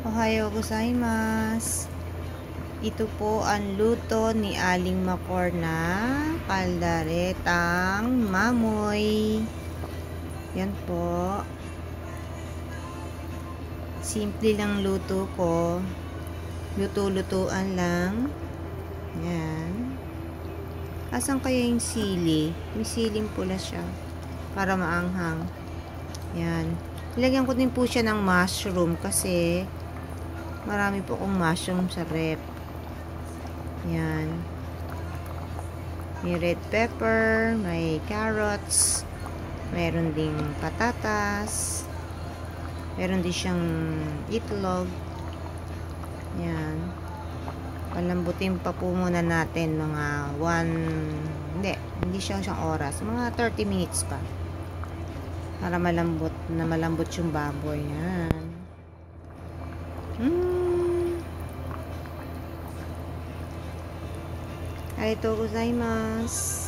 Ohayo gozaimasu. Ito po ang luto ni Aling Makor na Caldaretang Mamoy. Yan po. Simple lang luto ko. Luto-lutuan lang. Yan. Asan kaya yung sili? May siling pula siya. Para maanghang. Yan. Ilagyan ko din po siya ng mushroom kasi marami po akong mushroom sa rep. Yan. May red pepper, may carrots, meron ding patatas, meron din siyang itlog. Yan. Palambutin pa po muna natin mga hindi siya isang oras. Mga 30 minutes pa. Para malambot yung baboy. Yan. Arigatou gozaimasu.